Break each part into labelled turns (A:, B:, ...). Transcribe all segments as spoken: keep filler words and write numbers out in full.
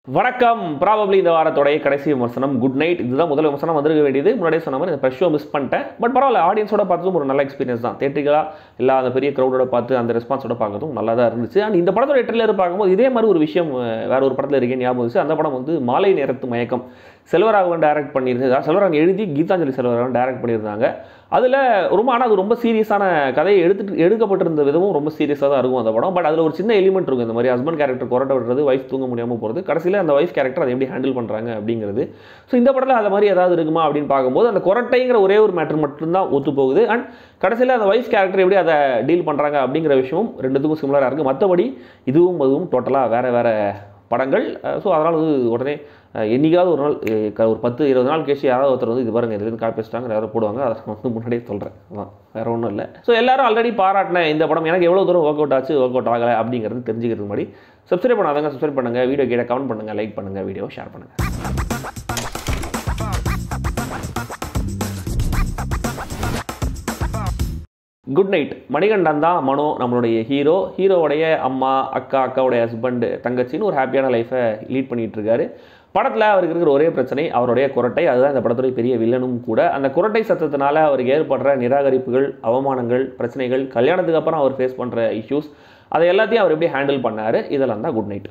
A: வணக்கம். ப்ராபப்ளி இந்த வாரத்தோடைய கடைசி விமர்சனம் குட் நைட். இதுதான் முதல் விமர்சனம் வந்திருக்க வேண்டியது. முன்னாடியே சொன்ன மாதிரி இந்த ஃப்ரெஷ் ஷோ மிஸ் பண்ணிட்டேன். பட் பரவாயில்ல, ஆடியன்ஸோட பார்த்ததும் ஒரு நல்ல எக்ஸ்பீரியன்ஸ் தான். தேட்டரிக்கலாக இல்லை அந்த பெரிய க்ரௌடோட பார்த்து அந்த ரெஸ்பான்ஸோட பார்க்கறதும் நல்லா தான் இருந்துச்சு. அண்ட் இந்த படத்தோட ட்ரெய்லர் பார்க்கும்போது இதே மாதிரி ஒரு விஷயம் வேற ஒரு படத்தில் இருக்கே ஞாபகம் இருந்துச்சு. அந்த படம் வந்து மாலை நேரத்து மயக்கம். செல்வராகவன் டைரக்ட் பண்ணியிருந்தது. செல்வராகவன் எழுதி கீதாஞ்சலி செல்வராகவன் டைரக்ட் பண்ணியிருந்தாங்க. அதில் ரொம்ப ஆனால் அது ரொம்ப சீரியஸான கதையை எடுத்துட்டு எடுக்கப்பட்டிருந்த விதமும் ரொம்ப சீரியஸாக தான் இருக்கும் அந்த படம். பட் அதில் ஒரு சின்ன எலிமெண்ட் இருக்கும். இந்த மாதிரி ஹஸ்பண்ட் கேரக்டர் கொரட்டை விடுறது, வைஃப் தூங்க முடியாமல் போகிறது, கடைசியில் அந்த வைஃப் கேரக்டர் அதை எப்படி ஹேண்டில் பண்ணுறாங்க அப்படிங்கிறது. ஸோ இந்த படத்தில் அது மாதிரி ஏதாவது இருக்குமா அப்படின்னு பார்க்கும்போது அந்த கொரட்டைங்கிற ஒரே ஒரு மேட்டர் மட்டும்தான் ஒத்து போகுது. அண்ட் கடைசியில் அந்த வைஃப் கேரக்டர் எப்படி அதை டீல் பண்ணுறாங்க அப்படிங்கிற விஷயமும் ரெண்டுத்துக்கும் சிமிலராக இருக்குது. மற்றபடி இதுவும் அதுவும் டோட்டலாக வேறு வேறு படங்கள். ஸோ அதனால் வந்து உடனே என்னைக்காவது ஒரு நாள் ஒரு பத்து இருபது நாள் கேஷ் யாராவது ஒருத்தர் வந்து இது பாருங்க இதுலேருந்து காப்பி வச்சுட்டாங்க யாராவது போடுவாங்க. அதை வந்து முன்னாடியே சொல்கிறேன். அதான் வேறு ஒன்றும் இல்லை. ஸோ எல்லாரும் ஆல்ரெடி பாராட்டினேன் இந்த படம் எனக்கு எவ்வளோ தூரம் ஒர்க் அவுட் ஆச்சு ஒர்க் அவுட் ஆகலை அப்படிங்கிறது தெரிஞ்சுக்கிறதுக்கு முன்னாடி சப்ஸ்கிரைப் பண்ணாதங்க சப்ஸ்கிரைப் பண்ணுங்கள், வீடியோ கீழே கமெண்ட் பண்ணுங்கள், லைக் பண்ணுங்கள், வீடியோ ஷேர் பண்ணுங்கள். Good night. மணிகண்டன் தான் மனோ நம்மளுடைய ஹீரோ. ஹீரோவுடைய அம்மா, அக்கா, அக்காவுடைய ஹஸ்பண்ட், தங்கச்சின்னு ஒரு ஹாப்பியான லைஃப்பை லீட் பண்ணிகிட்டு இருக்காரு. படத்தில் அவருக்கு இருக்கிற ஒரே பிரச்சனை அவருடைய குரட்டை. அதுதான் இந்த படத்துடைய பெரிய வில்லனும் கூட. அந்த குரட்டை சத்தத்தினால அவருக்கு ஏற்படுற நிராகரிப்புகள், அவமானங்கள், பிரச்சனைகள், கல்யாணத்துக்கு அப்புறம் அவர் ஃபேஸ் பண்ணுற இஷ்யூஸ், அதை எல்லாத்தையும் அவர் எப்படி ஹேண்டில் பண்ணார், இதெல்லாம் தான் குட் நைட்.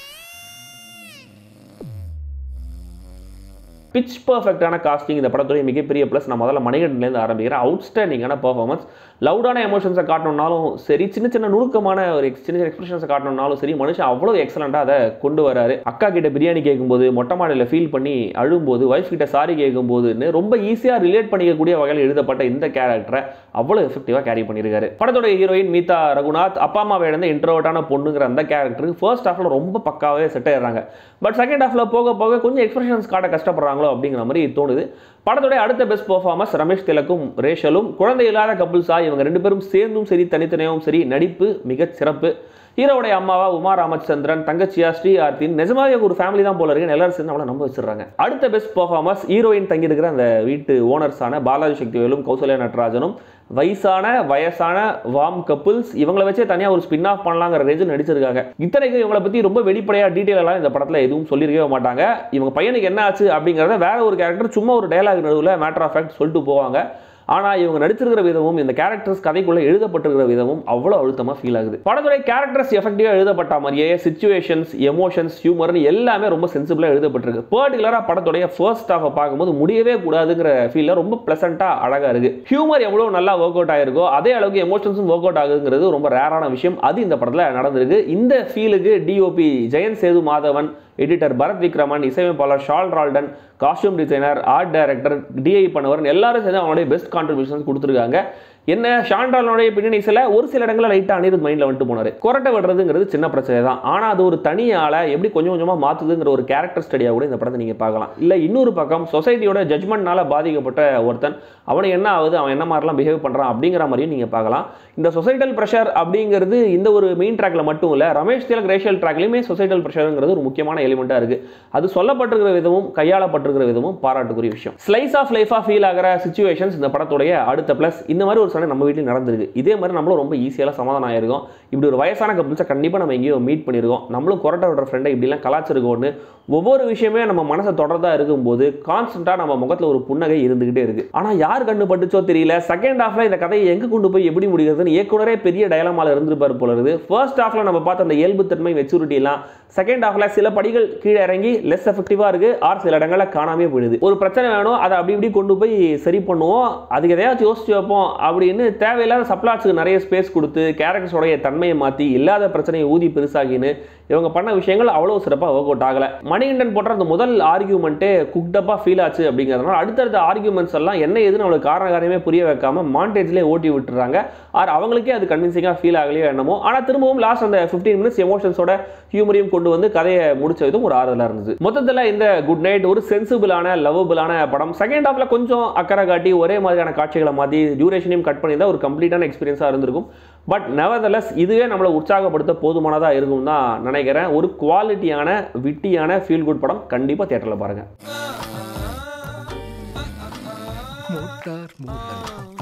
A: பிச் பர்ஃபெக்டான காஸ்டிங் இந்த படத்துடைய மிகப்பெரிய ப்ளஸ். நான் முதல்ல மணிகண்டன்லேருந்து ஆரம்பிக்கிறேன். அவுட்ஸ்டாண்டிங்கான பர்ஃபார்மன்ஸ். லவுடான எமோஷன்ஸை காட்டணும்னாலும் சரி, சின்ன சின்ன நுணுக்கமான ஒரு சின்ன சின்ன எக்ஸ்பிரஷன்ஸை காட்டணும்னாலும் சரி, மனுஷன் அவ்வளோ எக்ஸலண்ட்டாக அதை கொண்டு வராரு. அக்கா கிட்ட பிரியாணி கேட்கும்போது, மொட்டை மாடியில் ஃபீல் பண்ணி அழும்போது, ஒய்ஃப் கிட்ட சாரி கேட்கும்போதுன்னு ரொம்ப ஈஸியாக ரிலேட் பண்ணிக்கக்கூடிய வகையில் எழுதப்பட்ட இந்த கேரக்டரை அவ்வளோ எஃபெக்டிவாக கேரி பண்ணியிருக்காரு. படத்தோட ஹீரோயின் மீதா ரகுநாத் அப்பா அம்மாவை இழந்த இன்ட்ரோவர்ட்டான பொண்ணுங்கிற அந்த கேரக்டருக்கு ஃபர்ஸ்ட் ஹாஃபில் ரொம்ப பக்காவே செட் ஆயிடுறாங்க. பட் செகண்ட் ஹாஃபில் போக போக கொஞ்சம் எக்ஸ்பிரஷன்ஸ் காட்ட கஷ்டப்படுறாங்க அப்படிங்கிற மாதிரி தோணுது. படத்தோட அடுத்த பெஸ்ட் பெர்ஃபார்மன்ஸ் ரமேஷ் திலக்கும் ரேஷலும். குழந்தை இல்லாத கப்புள்ஸா இவங்க ரெண்டு பேரும் சேர்ந்தும் சரி தனித்தனியாகவும் சரி நடிப்பு மிக சிறப்பு. ஹீரோடைய அம்மாவா உமா ராமச்சந்திரன், தங்கச்சியா ஸ்ரீ ஆர்த்தின், நிஜமாவே ஒரு ஃபேமிலி தான் போல இருக்கு. எல்லாரும் சேர்ந்து அவளை நம்ப வச்சிடறாங்க. அடுத்த பெஸ்ட் பெர்ஃபார்மன்ஸ் ஹீரோயின் தங்கியிருக்கிற அந்த வீட்டு ஓனர்ஸான பாலாஜி சக்திவேலும் கௌசல்யா நடராஜனும். வயசான வயசான வாம் கப்புள்ஸ், இவங்களை வச்சே தனியாக ஒரு ஸ்பின் ஆஃப் பண்ணலாங்கிற ரேஞ்சில் நடிச்சிருக்காங்க. இத்தனைக்கு இவங்களை பற்றி ரொம்ப வெளிப்படையாக டீட்டெயில் எல்லாம் இந்த படத்தில் எதுவும் சொல்லியிருக்கவே மாட்டாங்க. இவங்க பையனுக்கு என்ன ஆச்சு அப்படிங்கிறத வேற ஒரு கேரக்டர் சும்மா ஒரு டயலாக் நடுவில் மேட்டர் ஆஃப் ஃபேக்ட் சொல்லிட்டு போவாங்க. ஆனால் இவங்க நடிச்சிருக்கிற விதமும் இந்த கேரக்டர்ஸ் கதைக்குள்ளே எழுதப்பட்டிருக்கிற விதமும் அவ்வளோ அழுத்தமாக ஃபீல் ஆகுது. படத்துடைய கேரக்டர்ஸ் எஃபெக்டிவாக எழுதப்பட்ட மாதிரியே சிச்சுவேஷன்ஸ், எமோஷன்ஸ், ஹியூமர்னு எல்லாமே ரொம்ப சென்சிபிளாக எழுதப்பட்டிருக்கு. பர்டிகுலராக படத்துடைய ஃபர்ஸ்ட் ஹாஃபை பார்க்கும்போது முடியவே கூடாதுங்கிற ஃபீலில் ரொம்ப ப்ளசண்ட்டாக அழகாக இருக்குது. ஹியூமர் எவ்வளோ நல்லா ஒர்க் அவுட் ஆகிருக்கோ அதே அளவுக்கு எமோஷன்ஸும் ஒர்க் அவுட் ஆகுதுங்கிறது ரொம்ப ரேரான விஷயம். அது இந்த படத்தில் நடந்திருக்கு. இந்த ஃபீலுக்கு டிஓபி ஜெயந்த், சேது, மாதவன், எடிட்டர் பரத் விக்ரமன், இசையமைப்பாளர் Rolden, costume designer, art director, DI பண்ணவர் எல்லாரும் சேர்ந்து அவனுடைய பெஸ்ட் கான்ட்ரிபியூஷன்ஸ் கொடுத்துருக்காங்க. என்ன ஷாண்டாலனுடைய பின்னணி சில ஒரு சில இடங்களில் லைட்டாக அனிருத் மைண்டில் வந்துட்டு போனார். கொரட்டை விடுறதுங்கிறது சின்ன பிரச்சனை தான். ஆனால் அது ஒரு தனி ஆளை எப்படி கொஞ்சம் கொஞ்சமாக மாற்றுதுங்கிற ஒரு கேரக்டர் ஸ்டடியாக கூட இந்த படத்தை நீங்கள் பார்க்கலாம். இல்லை இன்னொரு பக்கம் சொசைட்டியோட ஜட்மெண்ட்னால பாதிக்கப்பட்ட ஒருத்தன் அவனுக்கு என்ன ஆகுது, அவன் என்ன மாதிரிலாம் பிஹேவ் பண்ணுறான் அப்படிங்கிற மாதிரியும் நீங்கள் பார்க்கலாம். இந்த சொசைட்டல் ப்ரெஷர் அப்படிங்கிறது இந்த ஒரு மெயின் ட்ராக்ல மட்டும் இல்லை, ரமேஷ் திலக் ரேஷியல் ட்ராக்லையுமே சொசைட்டல் ப்ரெஷருங்கிறது ஒரு முக்கியமான எலிமெண்ட்டாக இருக்குது. அது சொல்லப்பட்டிருக்கிற விதமும் கையாளப்பட்டிருக்கிற விதமும் பாராட்டுக்குரிய விஷயம். ஸ்லைஸ் ஆஃப் லைஃபாக ஃபீல் ஆகிற சிச்சுவேஷன்ஸ் இந்த படத்துடைய அடுத்த ப்ளஸ். இந்த மாதிரி ஒரு சண்டை நம்ம வீட்டில் நடந்திருக்கு. இதே மாதிரி நம்மளும் ரொம்ப ஈஸியாக சமாதானம் ஆயிருக்கும். இப்படி ஒரு வயசான கப்புள்ஸை கண்டிப்பாக நம்ம எங்கேயோ மீட் பண்ணியிருக்கோம். நம்மளும் கொரட்டை விடுற ஃப்ரெண்டை இப்படிலாம் கலாச்சிருக்கோன்னு ஒவ்வொரு விஷயமே நம்ம மனசை தொடர்ந்தா இருக்கும்போது கான்ஸ்டன்ட்டாக நம்ம முகத்தில் ஒரு புன்னகை இருந்துகிட்டே இருக்கு. ஆனால் யார் கண்டு பட்டுச்சோ தெரியல, செகண்ட் ஹாஃப்ல இந்த கதையை எங்கே கொண்டு போய் எப்படி முடிக்கிறதுன்னு இயக்குனரே பெரிய டயலமால இருந்திருப்பார் போல இருக்குது. ஃபர்ஸ்ட் ஹாஃப்ல நம்ம பார்த்த அந்த இயல்புத்தன்மை, மெச்சூரிட்டி எல்லாம் செகண்ட் ஹாஃப்ல சில படிகள் கீழே இறங்கி லெஸ் எஃபெக்டிவாக இருக்கு. ஆர் சில இடங்களில் காணாமே போயிடுது. ஒரு பிரச்சனை வேணும், அதை அப்படி இப்படி கொண்டு போய் சரி பண்ணுவோம், அதுக்கு எதையாச்சும் யோசிச்சு வைப்போம் அப்படின்னு தேவையில்லாத சப்ளாட்ஸுக்கு நிறைய ஸ்பேஸ் கொடுத்து கேரக்டர்ஸோடைய தன்மையை மாற்றி இல்லாத பிரச்சனையை ஊதி பெருசாகின்னு இவங்க பண்ண விஷயங்கள் அவ்வளோ சிறப்பாக ஒர்க் அவுட் ஆகலை. மணிகண்டன் போட்ட அந்த முதல் ஆர்கியூமெண்ட்டே குக்டப்பாக ஃபீல் ஆச்சு அப்படிங்கிறதுனால அடுத்தடுத்த ஆர்கியூமெண்ட்ஸ் எல்லாம் என்ன ஏதுன்னு அவங்களுக்கு காரண காரியமே புரிய வைக்காம மாண்டேஜ்லேயே ஓட்டி விட்டுறாங்க. ஆர் அவங்களுக்கே அது கன்வின்சிங்காக ஃபீல் ஆகலையோ என்னமோ. ஆனால் திரும்பவும் லாஸ்ட் அந்த ஃபிஃப்டீன் மினிட்ஸ் எமோஷன்ஸோட ஹியூமரையும் கொண்டு வந்து கதையை முடிச்ச விதம் ஒரு ஆறுதலாக இருந்துச்சு. மொத்தத்தில் இந்த குட் நைட் ஒரு சென்சிபிளான லவபிளான படம். செகண்ட் ஹாஃப்ல கொஞ்சம் அக்கறை காட்டி ஒரே மாதிரியான காட்சிகளை மாற்றி டியூரேஷனையும் கட் பண்ணியிருந்தால் ஒரு கம்ப்ளீட்டான எக்ஸ்பீரியன்ஸாக இருந்திருக்கும். பட் நெவர்தலெஸ் இதுவே நம்மளை உற்சாகப்படுத்த போதுமானதாக இருக்கும் தான் நினைக்கிறேன். ஒரு குவாலிட்டியான விட்டியான ஃபீல் குட் படம். கண்டிப்பாக தியேட்டரில் பாருங்கள்.